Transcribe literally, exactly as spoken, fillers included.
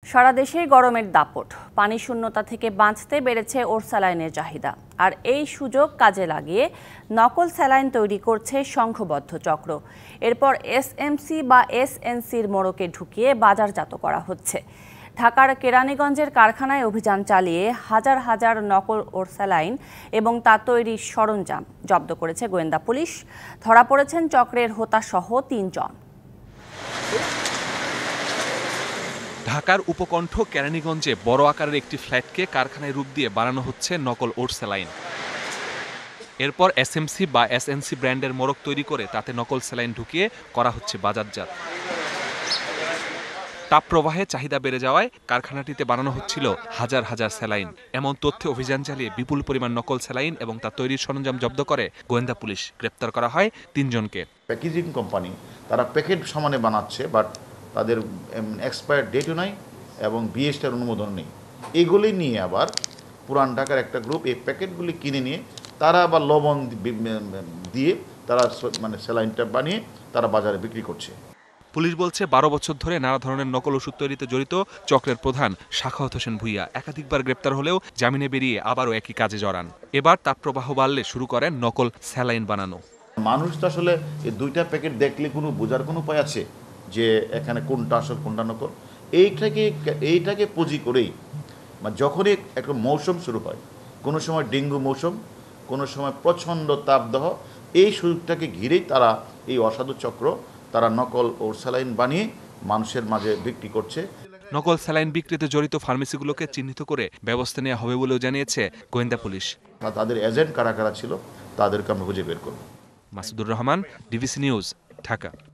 সারা দেশেই গরমের দাপট, পানি শূন্যতা থেকে বাঁচতে বেড়েছে ওর স্যালাইনের চাহিদা। আর এই সুযোগ কাজে লাগিয়ে নকল স্যালাইন তৈরি করছে সংঘবদ্ধ চক্র। এরপর এসএমসি বা এসএনসির মোড়কে ঢুকিয়ে বাজারজাত করা হচ্ছে। ঢাকার কেরানীগঞ্জের কারখানায় অভিযান চালিয়ে হাজার হাজার নকল ওর স্যালাইন এবং তা তৈরির সরঞ্জাম জব্দ করেছে গোয়েন্দা পুলিশ। ধরা পড়েছেন চক্রের হোতাসহ তিনজন। ঢাকার উপকণ্ঠ কেরানীগঞ্জে বড় আকারের একটি ফ্ল্যাটকে কারখানায় রূপ দিয়ে বানানো হচ্ছে নকল ওট স্যালাইন। এরপর এসএমসি বা এসএনসি ব্র্যান্ডের মোড়ক তৈরি করে তাতে নকল স্যালাইন ঢুকিয়ে করা হচ্ছে বাজারজাত। তাপপ্রবাহে চাহিদা বেড়ে যাওয়ায় কারখানাটিতে বানানো হচ্ছিল হাজার হাজার স্যালাইন। এমন তথ্যে অভিযান চালিয়ে বিপুল পরিমাণ নকল স্যালাইন এবং তা তৈরির সরঞ্জাম জব্দ করে গোয়েন্দা পুলিশ। গ্রেপ্তার করা হয় তিনজনকে। প্যাকেজিং কোম্পানি তারা প্যাকেট সমানে বানাচ্ছে, বাট তাদের এক্সপায়ার ডেটও নাই এবং বিএসটির অনুমোদন নেই। এগুলি নিয়ে আবার পুরান ঢাকার একটা গ্রুপ এই প্যাকেটগুলি কিনে নিয়ে তারা আবার লবণ দিয়ে তারা মানে স্যালাইনটা বানিয়ে তারা বাজারে বিক্রি করছে। পুলিশ বলছে বারো বছর ধরে নানা ধরনের নকল ওষুধ তৈরিতে জড়িত চক্রের প্রধান সাখাওয়াত হোসেন ভূঁইয়া একাধিকবার গ্রেপ্তার হলেও জামিনে বেরিয়ে আবারও একই কাজে জড়ান। এবার তাপপ্রবাহ বাড়লে শুরু করেন নকল স্যালাইন বানানো। মানুষ তো আসলে এই দুইটা প্যাকেট দেখলে কোনো বোঝার কোনো উপায় আছে যে এখানে কোনটা আসল কোনটা নকল? এইটাকে এইটাকে পুঁজি করেই যখনই একটা মৌসুম শুরু হয়, কোনো সময় ডেঙ্গু মৌসুম, কোনো সময় প্রচণ্ড তাপদাহ, এই সুযোগটাকে ঘিরেই তারা এই অসাধু চক্র তারা নকল ওর স্যালাইন বানিয়ে মানুষের মাঝে বিক্রি করছে। নকল স্যালাইন বিক্রিতে জড়িত ফার্মেসিগুলোকে চিহ্নিত করে ব্যবস্থা নেওয়া হবে বলেও জানিয়েছে গোয়েন্দা পুলিশ। তাদের এজেন্ট কারা কারা ছিল তাদেরকে আমরা খুঁজে বের করব। Masudur Rahman, DBC News, Dhaka.